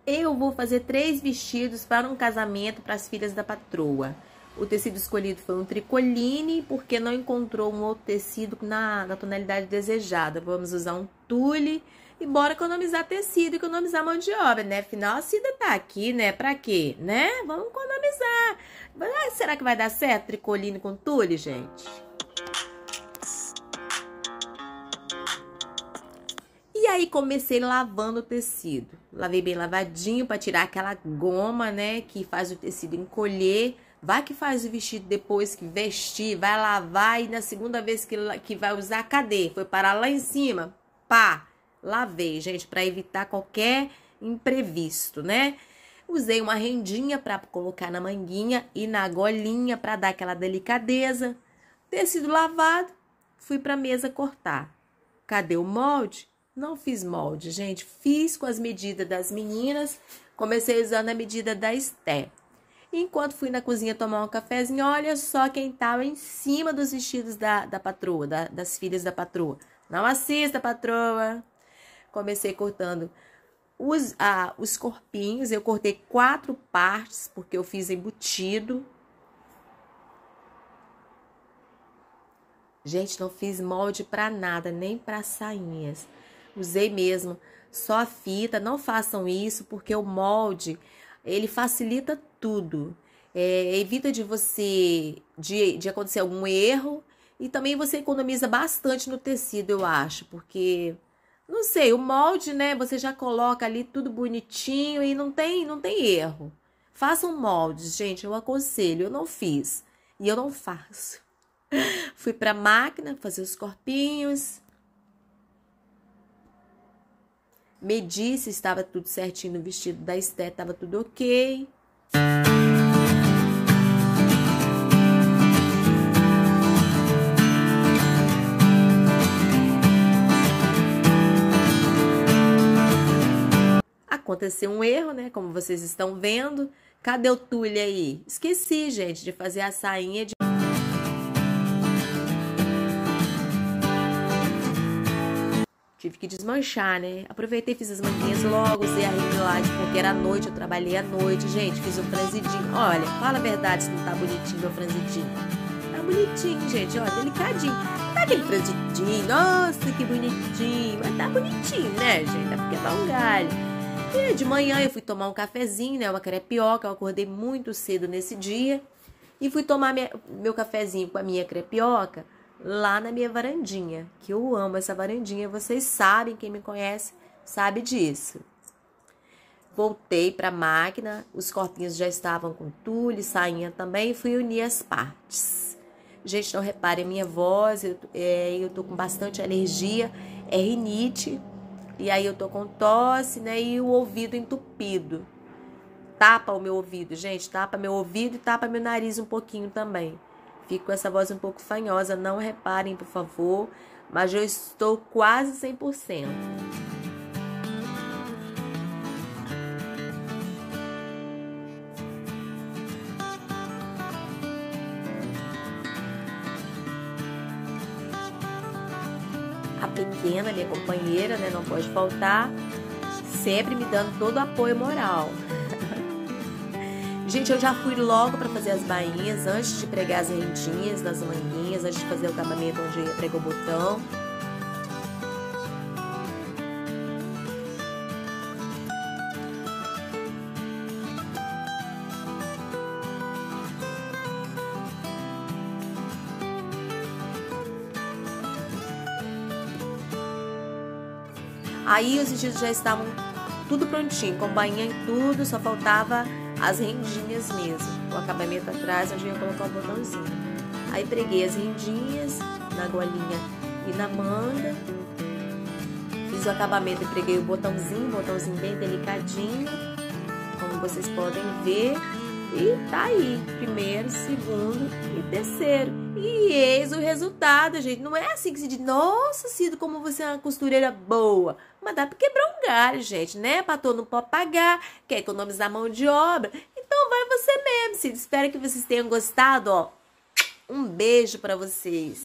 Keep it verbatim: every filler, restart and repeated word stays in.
Eu vou fazer três vestidos para um casamento para as filhas da patroa. O tecido escolhido foi um tricoline, porque não encontrou um outro tecido na, na tonalidade desejada. Vamos usar um tule e bora economizar tecido, economizar mão de obra, né? Afinal, a Cida tá aqui, né? Pra quê? Né? Vamos economizar. Ah, será que vai dar certo tricoline com tule, gente? E aí comecei lavando o tecido. Lavei bem lavadinho para tirar aquela goma, né, que faz o tecido encolher. Vai que faz o vestido depois que vestir, vai lavar e na segunda vez que, que vai usar, cadê? Foi parar lá em cima. Pá, lavei, gente, para evitar qualquer imprevisto, né? Usei uma rendinha para colocar na manguinha e na golinha para dar aquela delicadeza. Tecido lavado, fui para a mesa cortar. Cadê o molde? Não fiz molde, gente. Fiz com as medidas das meninas. Comecei usando a medida da Esté. Enquanto fui na cozinha tomar um cafezinho, olha só quem estava em cima dos vestidos da, da patroa, da, das filhas da patroa. Não assista, patroa. Comecei cortando os, ah, os corpinhos. Eu cortei quatro partes, porque eu fiz embutido. Gente, não fiz molde para nada, nem para sainhas. Usei mesmo só a fita. Não façam isso, porque o molde, ele facilita tudo. É, evita de você, de, de acontecer algum erro. E também você economiza bastante no tecido, eu acho. Porque, não sei, o molde, né, você já coloca ali tudo bonitinho e não tem, não tem erro. Façam moldes, gente, eu aconselho. Eu não fiz e eu não faço. Fui pra máquina fazer os corpinhos. Medi se estava tudo certinho no vestido da Esté, estava tudo ok. Aconteceu um erro, né? Como vocês estão vendo. Cadê o tule aí? Esqueci, gente, de fazer a sainha de... Tive que desmanchar, né? Aproveitei, fiz as manguinhas logo, usei a ringlade, porque era noite, eu trabalhei à noite. Gente, fiz um franzidinho. Olha, fala a verdade se não tá bonitinho meu franzidinho. Tá bonitinho, gente, ó, delicadinho. Não tá aquele franzidinho, nossa, que bonitinho. Mas tá bonitinho, né, gente? É porque dá um galho. E de manhã eu fui tomar um cafezinho, né? Uma crepioca. Eu acordei muito cedo nesse dia. E fui tomar minha, meu cafezinho com a minha crepioca lá na minha varandinha, que eu amo essa varandinha, vocês sabem, quem me conhece sabe disso. Voltei para a máquina, os corpinhos já estavam com tule, sainha também, e fui unir as partes. Gente, não reparem a minha voz, eu, é, eu tô com bastante alergia, é rinite, e aí eu tô com tosse, né, e o ouvido entupido. Tapa o meu ouvido, gente, tapa meu ouvido e tapa meu nariz um pouquinho também. Fico com essa voz um pouco fanhosa, não reparem, por favor, mas eu estou quase cem por cento. A pequena, minha companheira, né, não pode faltar, sempre me dando todo o apoio moral. Gente, eu já fui logo para fazer as bainhas, antes de pregar as rendinhas nas manguinhas, antes de fazer o acabamento onde eu ia pregar o botão. Aí os vestidos já estavam tudo prontinho, com bainha e tudo, só faltava as rendinhas mesmo, o acabamento atrás, onde eu ia colocar o botãozinho. Aí preguei as rendinhas na golinha e na manga. Fiz o acabamento e preguei o botãozinho, botãozinho bem delicadinho, como vocês podem ver. E tá aí, primeiro, segundo e terceiro. E eis o resultado, gente. Não é assim que se diz, nossa, Cida, como você é uma costureira boa. Mas dá pra quebrar um galho, gente, né? Patrão não pode pagar, quer economizar mão de obra. Então vai você mesmo, Cida. Espero que vocês tenham gostado, ó. Um beijo pra vocês.